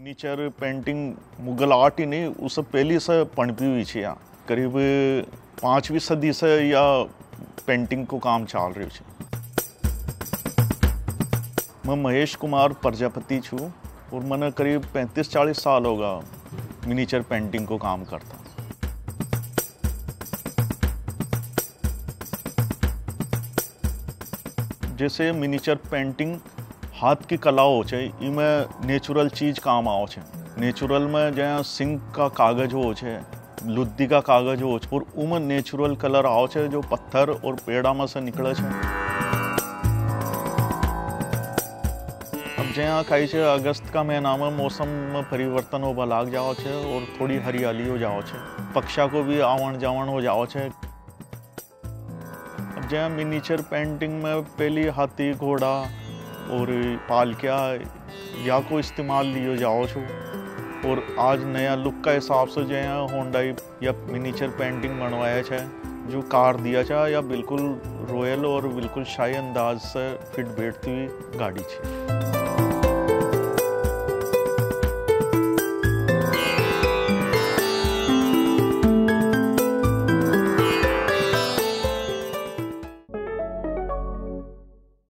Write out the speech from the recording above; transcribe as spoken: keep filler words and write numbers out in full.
Miniature painting Mughal art ही नहीं, उससे पहले से पनपी हुई है। यहाँ करीब पाँचवीं सदी से या पेंटिंग को काम चल रही है। मैं महेश कुमार प्रजापति छूँ और मैंने करीब पैंतीस चालीस साल होगा मिनीचर पेंटिंग को काम करता। जैसे मिनीचर पेंटिंग हाथ की कला हो छे, इमें नेचुरल चीज काम आओ छे। नेचुरल में जहाँ सिंक का कागज हो छे, लुद्दी का कागज हो छे और उमें नेचुरल कलर आओ छे जो पत्थर और पेड़ा में से निकले छे। अब जहाँ कहीं छे अगस्त का महीना में मौसम में परिवर्तन होगा लाग जाओ छे और थोड़ी हरियाली हो जाओ छे, पक्षा को भी आवन जावन हो जाओ छे। अब जहाँ मिनीचर पेंटिंग में पहली हाथी घोड़ा और पालकिया या को इस्तेमाल लियो जाओ छो और आज नया लुक का हिसाब से जो है होंडाई या मिनीचर पेंटिंग बनवाया है जो कार दिया था या बिल्कुल रॉयल और बिल्कुल शाही अंदाज से फिट बैठती हुई गाड़ी थी।